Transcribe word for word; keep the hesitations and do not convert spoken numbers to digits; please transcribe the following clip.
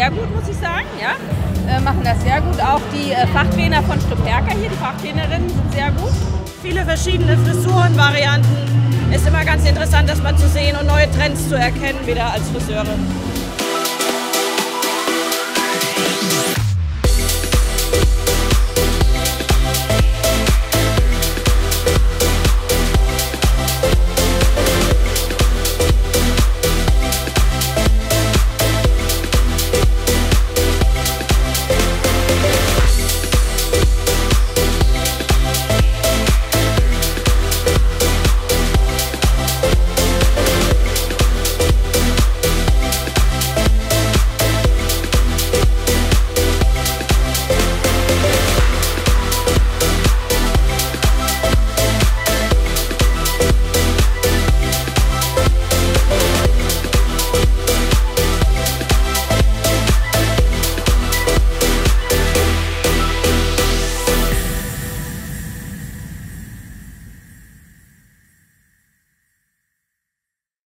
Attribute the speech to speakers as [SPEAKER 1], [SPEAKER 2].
[SPEAKER 1] sehr gut, muss ich sagen. Ja? Äh, machen das sehr gut. Auch die äh, Fachtrainer von Stopperka hier, die Fachtrainerinnen sind sehr gut. Viele verschiedene Frisurenvarianten. Ist immer ganz interessant, das mal zu sehen und neue Trends zu erkennen, wieder als Friseure.